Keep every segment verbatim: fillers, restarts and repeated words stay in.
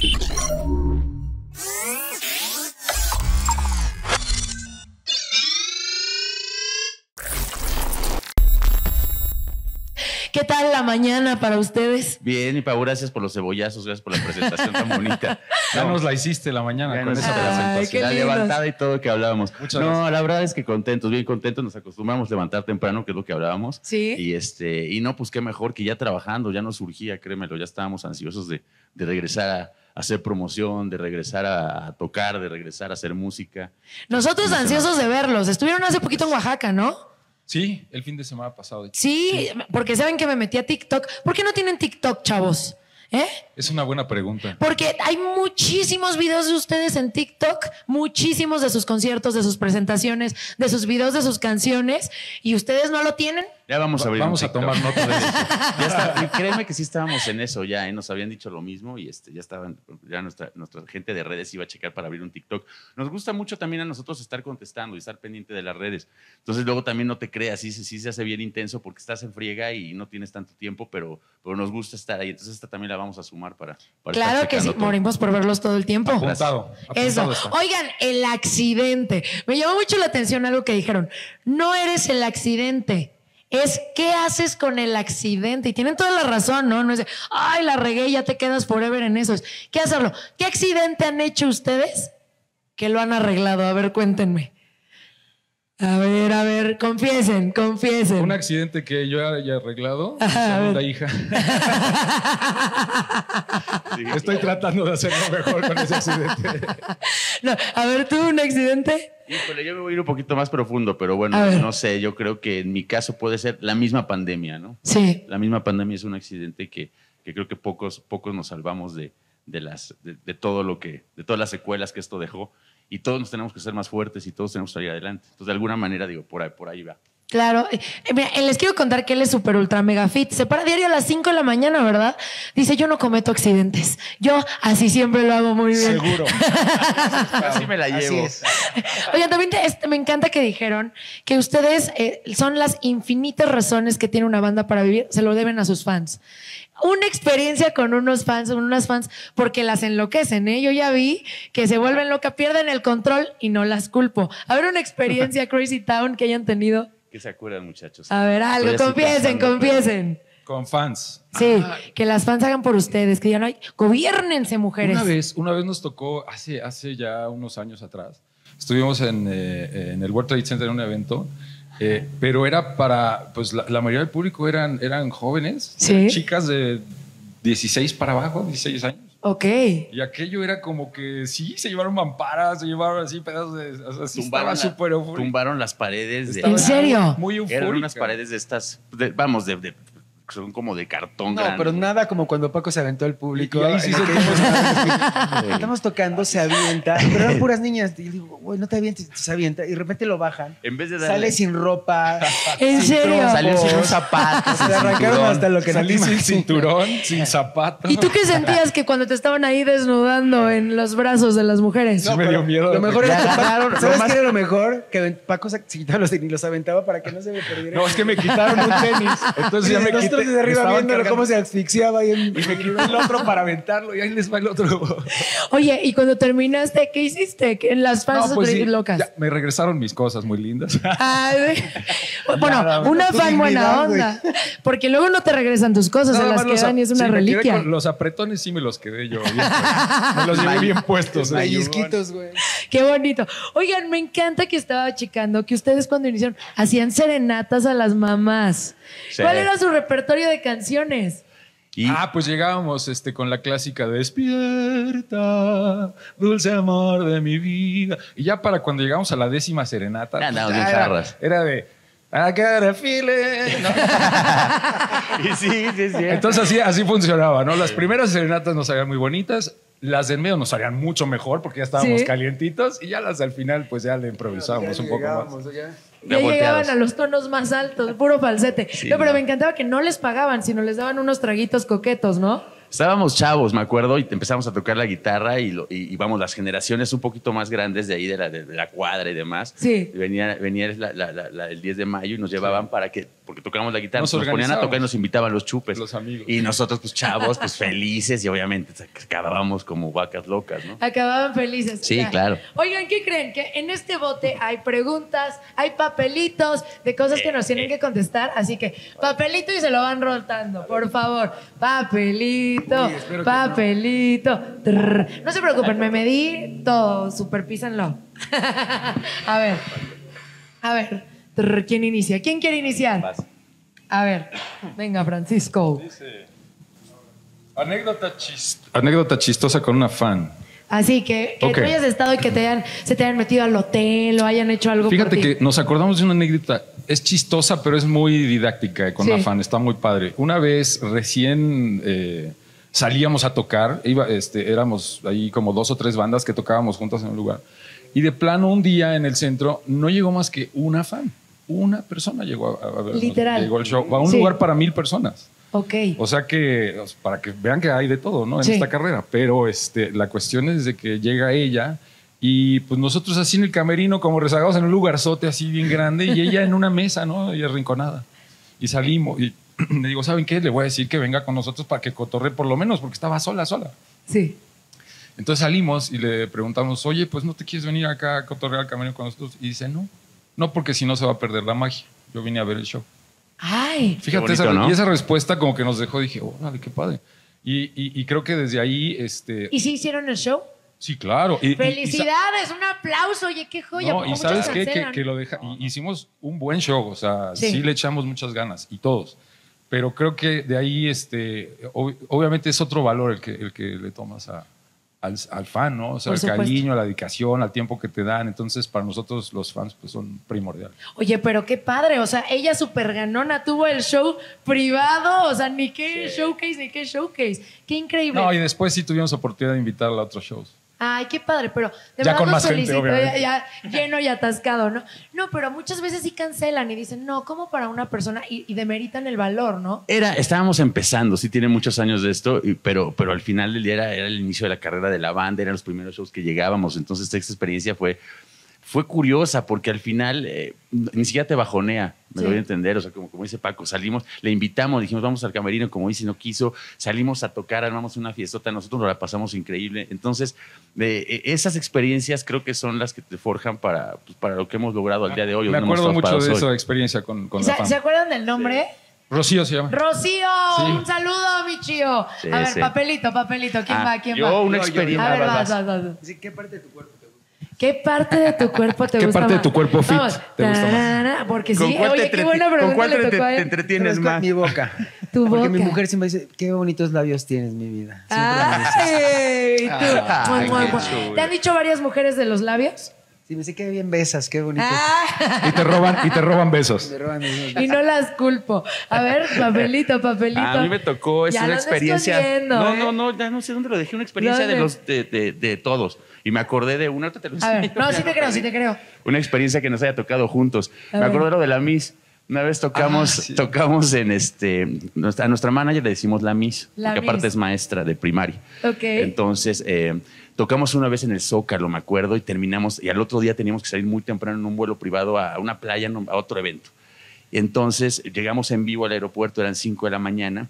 ¿Qué tal la mañana para ustedes? Bien, y Pau, gracias por los cebollazos, gracias por la presentación tan bonita. Ya nos la hiciste la mañana Ya con nos- esa Ay, presentación. qué La lindos. levantada y todo que hablábamos. Muchas no, gracias. la verdad es que contentos, bien contentos, nos acostumbramos a levantar temprano, que es lo que hablábamos. Sí. Y, este, y no, pues qué mejor que ya trabajando, ya nos surgía, créemelo, ya estábamos ansiosos de, de regresar a, a hacer promoción, de regresar a, a tocar, de regresar a hacer música. Nosotros ansiosos de verlos. Estuvieron hace poquito en Oaxaca, ¿no? Sí, el fin de semana pasado. de hecho. Sí, porque saben que me metí a TikTok. ¿Por qué no tienen TikTok, chavos? ¿Eh? Es una buena pregunta. Porque hay muchísimos videos de ustedes en TikTok, muchísimos de sus conciertos, de sus presentaciones, de sus videos, de sus canciones, y ustedes no lo tienen. Ya vamos a abrir Vamos un a TikTok. tomar nota de eso. Ya está, y créeme que sí estábamos en eso ya, ¿eh? Nos habían dicho lo mismo y este, ya estaban, ya nuestra, nuestra gente de redes iba a checar para abrir un TikTok. Nos gusta mucho también a nosotros estar contestando y estar pendiente de las redes. Entonces luego también no te creas, sí, sí se hace bien intenso porque estás en friega y no tienes tanto tiempo, pero, pero nos gusta estar ahí. Entonces esta también la vamos a sumar para, para Claro estar que sí, checando todo. morimos por verlos todo el tiempo. Apuntado. Eso. apuntado está. Oigan, el accidente. Me llamó mucho la atención algo que dijeron. No eres el accidente. Es qué haces con el accidente. Y tienen toda la razón, ¿no? No es de, ay, la regué, ya te quedas forever en eso. Es, ¿qué hacerlo? ¿Qué accidente han hecho ustedes que lo han arreglado? A ver, cuéntenme. A ver, a ver, confiesen, confiesen. Un accidente que yo haya arreglado. Mi Ajá, a segunda ver. hija. Estoy tratando de hacerlo mejor con ese accidente. No, a ver, ¿tú un accidente? Híjole, yo me voy a ir un poquito más profundo, pero A bueno, ver. no sé, yo creo que en mi caso puede ser la misma pandemia, ¿no? Sí. La misma pandemia es un accidente que, que creo que pocos, pocos nos salvamos de, de, las, de, de todo lo que, de todas las secuelas que esto dejó. Y todos nos tenemos que ser más fuertes y todos tenemos que salir adelante. Entonces, de alguna manera, digo, por ahí, por ahí va. Claro. Eh, mira, eh, les quiero contar que él es súper ultra mega fit. Se para diario a las cinco de la mañana, ¿verdad? Dice, yo no cometo accidentes. Yo así siempre lo hago muy bien. Seguro. Así me la Así llevo. es. Oigan, también te- este, me encanta que dijeron que ustedes eh, son las infinitas razones que tiene una banda para vivir. Se lo deben a sus fans. Una experiencia con unos fans, con unas fans, porque las enloquecen, ¿eh? Yo ya vi que se vuelven locas, pierden el control y no las culpo. A ver, una experiencia Crazy Town que hayan tenido. ¿Qué se acuerdan, muchachos? A ver, algo, Estoy así confiesen, pensando, pero- confiesen. Con fans. Sí, que las fans hagan por ustedes, que digan, ay, gobiérnense, mujeres. Una vez, una vez nos tocó, hace, hace ya unos años atrás, estuvimos en, eh, en el World Trade Center en un evento, eh, pero era para, pues la, la mayoría del público eran, eran jóvenes, Sí. eran chicas de dieciséis para abajo, dieciséis años. Ok. Y aquello era como que sí, se llevaron mamparas, se llevaron así pedazos de. O sea, sí Tumbaron, estaba la- súper eufórico. tumbaron las paredes de... Estaba ¿En serio? Muy Eran eufórica. unas paredes de estas, de- vamos, de, de- son como de cartón No, grande. pero nada como cuando Paco se aventó al público. Y ahí sí en se aquellos tomó- momentos que estamos tocando, se avienta. Pero eran puras niñas. Y yo digo, güey, no te avientes. Se avienta. Y de repente lo bajan. En vez de darle... Sale sin ropa. ¿En sin serio? trompos. Salió sin un zapato, Se sin le arrancaron cinturón. hasta lo que Salí no te sin imaginas. cinturón, sin zapato. ¿Y tú qué sentías que cuando te estaban ahí desnudando en los brazos de las mujeres? Sí me dio miedo. Lo mejor Le es que agarraron- ¿sabes lo más- qué era lo mejor? Que Paco se se quitaba los tenis y los aventaba para que no se me perdiera. No, es que me quitaron un tenis. Entonces ya me quité. Nosotros desde arriba estaban viéndolo cargando. cómo se asfixiaba ahí en... Y me quité el otro para aventarlo y ahí les va el otro. Oye, y cuando terminaste, ¿qué hiciste? ¿Qué- Las fans No, pues sí, locas. ya, me regresaron mis cosas muy lindas. Ay, bueno, Nada, una tu fan buena dignidad, güey. onda. Porque luego no te regresan tus cosas, se Nada las más los quedan ap- y es una sí, me quedé reliquia. con los apretones sí me los quedé yo. Bien, puestos. me los llevé bien puestos. eh. Pellizquitos, güey. Qué bonito. Oigan, me encanta que estaba checando que ustedes cuando iniciaron hacían serenatas a las mamás. Sí. ¿Cuál era su repertorio de canciones? Y Ah, pues llegábamos este, con la clásica de despierta, dulce amor de mi vida. Y ya para cuando llegamos a la décima serenata, Ya pues, andamos ya bien era, jarras. era de I got a feeling. ¿no? y sí, sí, sí. Entonces así, así funcionaba, ¿no? Las primeras serenatas nos salían muy bonitas, las del medio nos salían mucho mejor porque ya estábamos Sí. calientitos y ya las del final pues ya le improvisábamos un poco más. Llegábamos, ya. Ya volteados. llegaban a los tonos más altos, puro falsete. Sí, no, pero no. me encantaba que no les pagaban, sino les daban unos traguitos coquetos, ¿no? Estábamos chavos, me acuerdo, y empezamos a tocar la guitarra y, lo, y, y vamos, las generaciones un poquito más grandes de ahí, de la, de, de la cuadra y demás. Sí. Venía, venía la, la, la, la, el diez de mayo y nos llevaban sí. para que, porque tocábamos la guitarra, Nos, nos ponían a tocar y nos invitaban los chupes. Los amigos. Y nosotros, pues chavos, pues felices y obviamente acabábamos como vacas locas, ¿no? Acababan felices. Sí, ya. claro. Oigan, ¿qué creen? Que en este bote hay preguntas, hay papelitos de cosas que nos tienen que contestar, así que papelito y se lo van rotando, por favor. Papelito, Uy, papelito. No. no se preocupen, me medí todo, superpísenlo. A ver, a ver, trrr, ¿quién inicia? ¿Quién quiere iniciar? Vas. A ver, venga, Francisco. Dice, anécdota, chist anécdota chistosa con una fan. Así que, que Okay. tú hayas estado y que te hayan, se te hayan metido al hotel o hayan hecho algo Fíjate por ti. que nos acordamos de una anécdota. Es chistosa, pero es muy didáctica con Sí. una fan. Está muy padre. Una vez recién eh, salíamos a tocar. Iba, este, éramos ahí como dos o tres bandas que tocábamos juntas en un lugar. Y de plano, un día en el centro, no llegó más que una fan. Una persona llegó a, a ver. Literal. Llegó al show. A un Sí. lugar para mil personas. Ok. O sea que, para que vean que hay de todo, ¿no? En Sí. esta carrera. Pero este, la cuestión es de que llega ella y pues nosotros así en el camerino, como rezagados en un lugarzote así bien grande y ella en una mesa, ¿no? Y arrinconada. Y salimos y le digo, ¿saben qué? Le voy a decir que venga con nosotros para que cotorre por lo menos, porque estaba sola, sola. Sí. Entonces salimos y le preguntamos, oye, pues ¿no te quieres venir acá a cotorrear al camerino con nosotros? Y dice, no, no, porque si no se va a perder la magia. Yo vine a ver el show. Ay. Fíjate, bonito, esa, ¿no? y esa respuesta como que nos dejó, dije, órale, qué padre. Y, y, y creo que desde ahí, este, ¿Y sí hicieron el show? sí, claro. Y, y- y sa- ¡Felicidades! Un aplauso. Oye, qué joya. no, porque y muchos sabes qué, que, cancelan. que lo deja, y hicimos un buen show, o sea, Sí. sí. le echamos muchas ganas y todos. Pero creo que de ahí, este, ob- obviamente es otro valor el que, el que le tomas a, al, al fan, ¿no? O sea, Por el supuesto. cariño, la dedicación, al tiempo que te dan. Entonces, para nosotros los fans, pues son primordiales. Oye, pero qué padre. O sea, ella súper ganona tuvo el show privado. O sea, ni qué showcase, ni qué showcase. Qué increíble. No, y después sí tuvimos oportunidad de invitarla a otros shows. Ay, qué padre, pero de Ya verdad con los más gente, felicito, obviamente. ya, ya lleno y atascado, ¿no? No, pero muchas veces sí cancelan y dicen, no, ¿cómo para una persona? Y, y demeritan el valor, ¿no? Era, estábamos empezando, sí tiene muchos años de esto, y- pero, pero al final del día era, era el inicio de la carrera de la banda, eran los primeros shows que llegábamos, entonces esta experiencia fue, fue curiosa porque al final eh, ni siquiera te bajonea, me Sí. lo voy a entender, o sea, como, como dice Paco, salimos, le invitamos, dijimos vamos al camerino, como dice, no quiso, salimos a tocar, armamos una fiestota, nosotros nos la pasamos increíble, entonces de, eh, esas experiencias creo que son las que te forjan para, pues, para lo que hemos logrado al día de hoy. Me donde hemos acuerdo estado mucho parados de hoy. esa experiencia con, con la ¿Se, fan. ¿se acuerdan del nombre? Rocío se llama. Rocío, Sí. un saludo, mi chío. Sí, a ver, sí. papelito, papelito, ¿quién Ah, va? ¿Quién yo va? una Yo, yo, experiencia. A ver, vas, vas, vas. vas, vas. Dice, ¿qué parte de tu cuerpo te gusta? ¿Qué parte de tu cuerpo te ¿Qué gusta parte de más? tu cuerpo fit Vamos. te gusta más? Tarara, porque ¿Con sí, cuál te oye, qué entreti- buena con pregunta cuál le te- tocó a te él. entretienes Conozco más? Mi boca. Tu Porque mi boca. mujer siempre dice, qué bonitos labios tienes, mi vida. Siempre me dice. Ay, tú. Ay, Mua, mua, qué mua. chulo. ¿Te han dicho varias mujeres de los labios? Sí, me dice, qué bien besas, qué bonito. Ah, Y te roban, y te roban besos. Me roban mis y no las culpo. A ver, papelito, papelito. A mí me tocó, es Ya una lo ando experiencia. escondiendo, no, ¿eh? no, no, ya no sé dónde lo dejé, una experiencia de ¿Dónde? los de, de- de todos. Y me acordé de una, ahorita te lo A ver, enseño, no, ya sí te creo, sí te creo. Una experiencia que nos haya tocado juntos. A me ver. acordé de lo de la Miss. Una vez tocamos, Ah, sí. tocamos en este, nuestra- a nuestra manager le decimos la Miss, La porque aparte Miss. es maestra de primaria. Ok. Entonces, eh, tocamos una vez en el Zócalo, me acuerdo, y terminamos, y al otro día teníamos que salir muy temprano en un vuelo privado a una playa, no, a otro evento. Y entonces llegamos en vivo al aeropuerto, eran cinco de la mañana,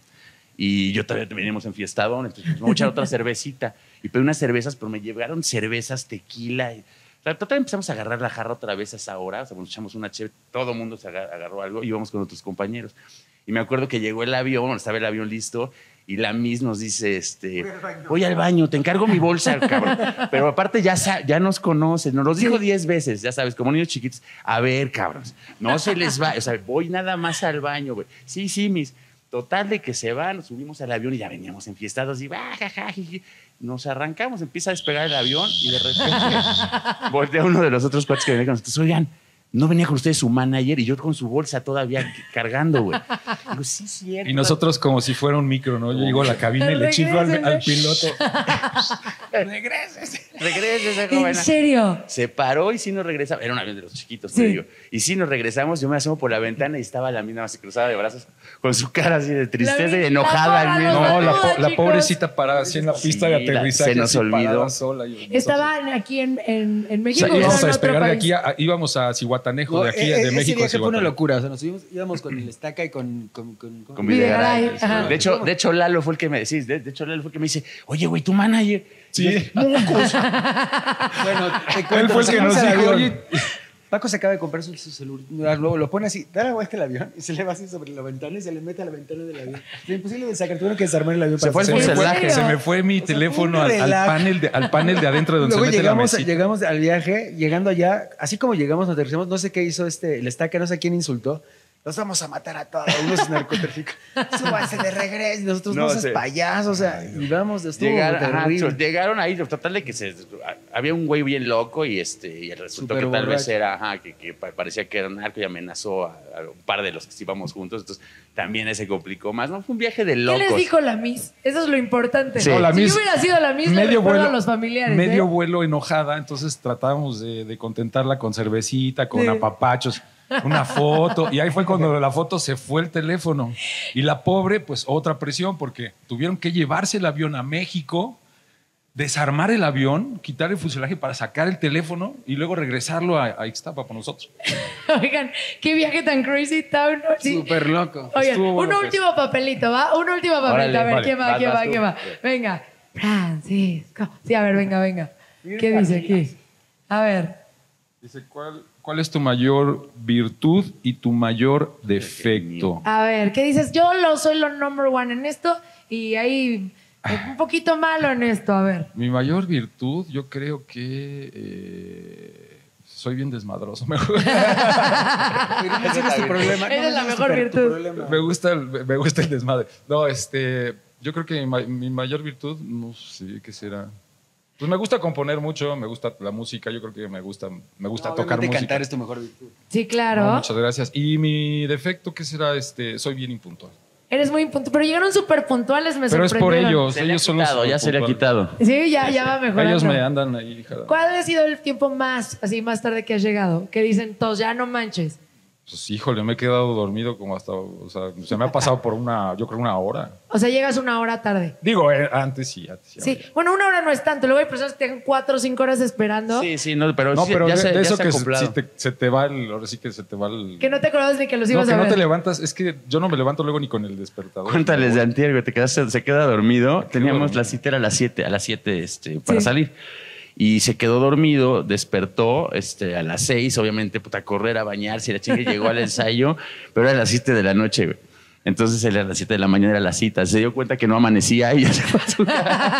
y yo todavía veníamos enfiestado, entonces pues, vamos a echar otra cervecita. Y pedí unas cervezas, pero me llegaron cervezas, tequila. Y, o sea, total, empezamos a agarrar la jarra otra vez a esa hora, o sea, nos echamos una chévere, todo el mundo se aga- agarró algo, y íbamos con otros compañeros. Y me acuerdo que llegó el avión, bueno, estaba el avión listo, y la Miss nos dice, este, voy al baño, te encargo mi bolsa, cabrón. Pero aparte ya, sa- ya nos conocen, nos lo dijo diez veces, ya sabes, como niños chiquitos. A ver, cabros, no se les va, o sea, voy nada más al baño, güey. Sí, sí, Miss. Total de que se van, nos subimos al avión y ya veníamos enfiestados y bah, ja, ja, jiji. Nos arrancamos, empieza a despegar el avión y de repente voltea uno de los otros cuates que venía con nosotros, oigan, no venía con ustedes su manager y yo con su bolsa todavía cargando, güey. Digo, sí, cierto. Y nosotros como si fuera un micro, ¿no? Yo llego a la cabina y le chiflo al, al piloto. ¡Regreses! ¡Regreses, joven! ¿En serio? Se paró y sí nos regresamos. Era un avión de los chiquitos, Sí. te digo. Y sí nos regresamos, yo me asomo por la ventana y estaba la mina más cruzada de brazos con su cara así de tristeza La- y enojada. la al porra, mismo- No, la, Saluda, po- la chicos. pobrecita parada así en la pista de Sí, la- aterrizaje. se nos así olvidó. parada sola. Y nosotros- Estaban aquí en, en, en O México. sea, o íbamos a estaban en otro despegar de país? aquí, a- íbamos a Cihuatanejo, No, de aquí, e- e- de ese México a viaje fue una Cihuatanejo. locura. O sea, nos subimos, íbamos con el estaca y con... con, con, con- Con Videgaray, Videgaray. ajá. De hecho, de hecho, Lalo fue el que me decís, de, de hecho, Lalo fue el que me dice, oye, güey, tu manager. Sí. Y yo, "Mocos". Bueno, te Él cuento, fue el que subimos nos al dijo, avión. oye, Paco se acaba de comprar su, su celular, luego lo pone así, da la vuelta al avión y se le va así sobre la ventana y se le mete a la ventana del avión. Es imposible de sacar, tuvieron que desarmar el avión. Se fue el se, me fue, fuselaje. se me fue mi O sea, teléfono fue un al, al relajo. panel de, al panel de adentro de donde Luego se mete llegamos, la mesita. llegamos al viaje, llegando allá, así como llegamos, nos aterrizamos, no sé qué hizo este, el estaca, no sé quién insultó. Los vamos a matar a todos, unos narcotráficos. Súbanse de regreso. Y nosotros no, No seas sé. payaso, o sea, y vamos, estuvo Llegaron, ajá, terrible. llegaron ahí, total de que se, había un güey bien loco y este y resultó Súper que tal vez borracho. era, ajá, que, que pa- parecía que era narco y amenazó a, a un par de los que íbamos juntos, entonces también se complicó más, ¿no? Fue un viaje de ¿Qué locos. les dijo la Miss? Eso es lo importante. Sí. No, la si Miss- yo hubiera sido la Miss, le medio recuerdo vuelo, a los familiares. medio ¿eh? vuelo enojada, entonces tratábamos de, de contentarla con cervecita, con Sí. apapachos, una foto, y ahí fue cuando la foto se fue el teléfono. Y la pobre, pues otra presión, porque tuvieron que llevarse el avión a México, desarmar el avión, quitar el fuselaje para sacar el teléfono y luego regresarlo a, a Ixtapa con nosotros. Oigan, qué viaje tan crazy town. ¿no? Sí. Súper loco. Oigan, Estuvo un bueno, pues. último papelito, ¿va? Un último papelito. Órale, a ver, vale. ¿quién va? Vas, ¿Quién vas va? tú. ¿Quién va? Venga. Francisco. Sí, a ver, venga, venga. ¿Qué dice aquí? A ver. Dice, ¿cuál, ¿cuál es tu mayor virtud y tu mayor defecto? A ver, ¿qué dices? Yo lo soy lo number one en esto y ahí un poquito malo en esto. A ver. Mi mayor virtud, yo creo que eh, soy bien desmadroso. Me, Ese no es tu problema. Esa no, es la ese mejor tu- tu virtud. problema. me gusta el, me gusta el desmadre. No, este, yo creo que mi, ma- mi mayor virtud, no sé qué será. Pues me gusta componer mucho, me gusta la música, yo creo que me gusta, me gusta No, tocar obviamente música. cantar es tu mejor virtud. Sí, claro. No, muchas gracias. Y mi defecto, ¿qué será? Este, soy bien impuntual. Eres muy puntual. Pero llegaron súper puntuales, me Pero es por sorprendieron. ellos, Se le ha ellos son los quitado, ya se le ha puntuales. quitado. Sí, ya, ya va mejorando. Ellos me andan ahí, jalando. ¿Cuál ha sido el tiempo más, así más tarde que has llegado? Que dicen todos, ya no manches. Pues híjole, me he quedado dormido como hasta, o sea, se me ha pasado por una, yo creo una hora. O sea, llegas una hora tarde. Digo, eh, antes sí, antes sí. Sí, bueno, una hora no es tanto. Luego hay personas que tienen cuatro o cinco horas esperando. Sí, sí, no, pero, No, sí, pero ya de, se, de ya eso se ha que acoplado. si te- se te va el, ahora sí que se te va el... Que no te acordabas ni que los No, ibas que a no ver. te levantas, es que yo no me levanto luego ni con el despertador. Cuéntales de antier, güey, te quedaste, se queda dormido. Teníamos dormido. la cita era a las siete, a las siete este, para Sí. salir. Y se quedó dormido, despertó este, a las seis, obviamente, puta, a correr, a bañarse, y la chica llegó al ensayo, pero era a las siete de la noche, güey. Entonces él a las siete de la mañana era la cita. Se dio cuenta que no amanecía y ya se fue a su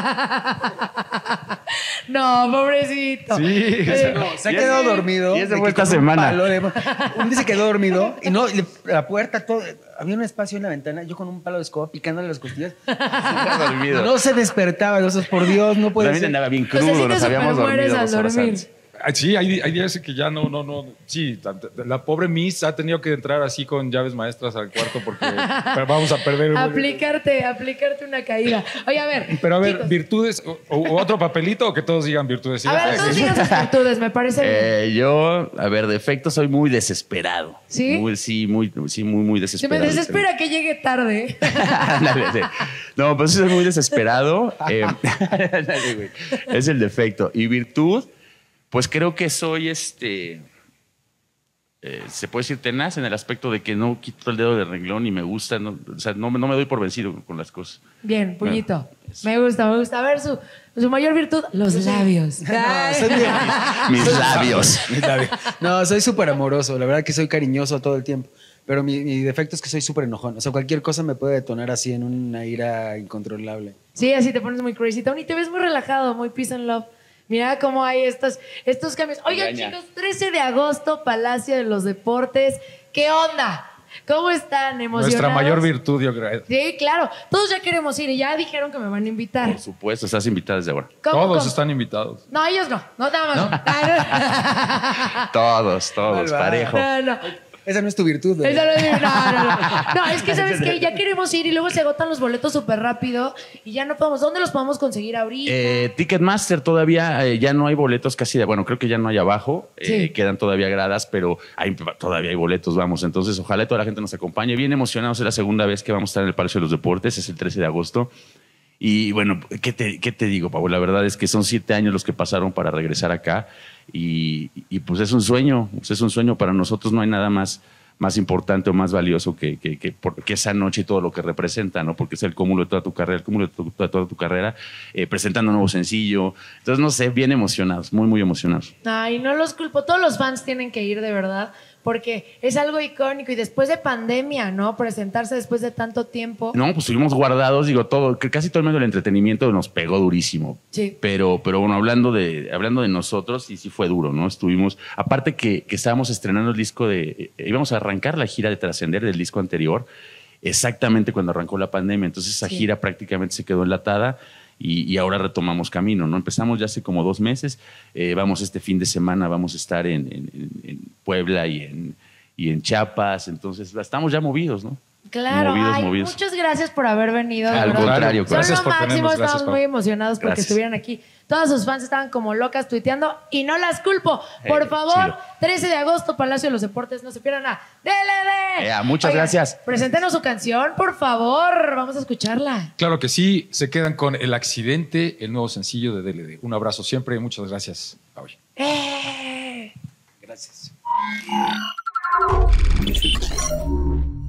casa. No, pobrecito. Sí, Eh, No, se ha Y quedado ese- dormido. y ese de fue que esta con un semana. palo le- un día se quedó dormido y no, le- la puerta, todo, había un espacio en la ventana, yo con un palo de escoba picándole las costillas. Estaba dormido. No se despertaba, entonces, por Dios, no puede También ser. andaba bien O sea, crudo, sí te nos habíamos supermueres dormido al dos horas dormir. antes. Ah, sí, hay, hay días que ya no, no, no. Sí, tant- la pobre Miss ha tenido que entrar así con llaves maestras al cuarto porque pero vamos a perder el aplicarte, aplicarte una caída. Oye, a ver. Pero a ver, chicos, virtudes, o, o otro papelito o que todos digan virtudes. Sí, a ver, ah, todos sí. digan sus virtudes, me parece bien. Eh, yo, a ver, defecto, soy muy desesperado. ¿Sí? Muy, sí, muy, sí, muy, muy Se me desesperado. desespera que llegue tarde. Ándale, sí. No, pues soy muy desesperado. eh, ándale, güey. Es el defecto. Y virtud, pues creo que soy este. eh, se puede decir tenaz en el aspecto de que no quito el dedo del renglón y me gusta, no, o sea, no, me- no me doy por vencido con las cosas. Bien, puñito. Me gusta, me gusta. A ver, su, su mayor virtud, los labios. No, soy bien- Mis labios. No, soy súper amoroso, la verdad que soy cariñoso todo el tiempo. Pero mi, mi defecto es que soy súper enojón. O sea, cualquier cosa me puede detonar así en una ira incontrolable. Sí, así te pones muy crazy town y te ves muy relajado, muy peace and love. Mira cómo hay estos, estos cambios. Oigan, Engaña. chicos, trece de agosto, Palacio de los Deportes. ¿Qué onda? ¿Cómo están? ¿Emocionados? Nuestra mayor virtud, yo creo. Sí, claro. Todos ya queremos ir y ya dijeron que me van a invitar. Por supuesto, estás invitada desde ahora. ¿Cómo, Todos cómo? están invitados. No, ellos no. No, nada más. Ah, Todos, todos, Malvada. parejo. No, no. Esa no es tu virtud. ¿no? Esa no, es- no, no, no. No, es que sabes que ya queremos ir y luego se agotan los boletos súper rápido y ya no podemos. ¿Dónde los podemos conseguir ahorita? Eh, Ticketmaster todavía eh, ya no hay boletos casi de, bueno, creo que ya no hay abajo, eh, Sí. quedan todavía gradas, pero hay, todavía hay boletos, vamos. Entonces, ojalá toda la gente nos acompañe. Bien emocionados, es la segunda vez que vamos a estar en el Palacio de los Deportes, es el trece de agosto. Y bueno, ¿qué te, qué te digo, Pablo? La verdad es que son siete años los que pasaron para regresar acá y, y pues es un sueño, pues es un sueño para nosotros, no hay nada más más importante o más valioso que, que, que, por- que esa noche y todo lo que representa, ¿no? Porque es el cúmulo de toda tu carrera, el cúmulo de, tu- de toda tu carrera, eh, presentando un nuevo sencillo. Entonces, no sé, bien emocionados, muy, muy emocionados. Ay, no los culpo. Todos los fans tienen que ir de verdad porque es algo icónico y después de pandemia, ¿no? Presentarse después de tanto tiempo. No, pues estuvimos guardados, digo, todo, que casi todo el medio del entretenimiento nos pegó durísimo. Sí. Pero, pero bueno, hablando de, hablando de nosotros, sí, sí fue duro, ¿no? Estuvimos, aparte que, que estábamos estrenando el disco de, eh, íbamos a arrancar la gira de Trascender del disco anterior, exactamente cuando arrancó la pandemia. Entonces esa Sí. gira prácticamente se quedó enlatada y, y ahora retomamos camino, ¿no? Empezamos ya hace como dos meses, eh, vamos este fin de semana, vamos a estar en, en- en- en Puebla y en, y en Chiapas, entonces estamos ya movidos, ¿no? Claro, Movidos, ay, movidos. muchas gracias por haber venido. de Al verdad. contrario, Son gracias lo por máximo, tenernos, estamos gracias, Pau. muy emocionados porque Gracias. estuvieran aquí. Todas sus fans estaban como locas tuiteando y no las culpo. Por Eh, favor, chido. trece de agosto, Palacio de los Deportes, no se pierdan a D L D. Eh, muchas gracias. Preséntenos su canción, por favor, vamos a escucharla. Claro que sí, se quedan con El Accidente, el nuevo sencillo de D L D. Un abrazo siempre y muchas gracias, Pau. ¡Eh! Gracias.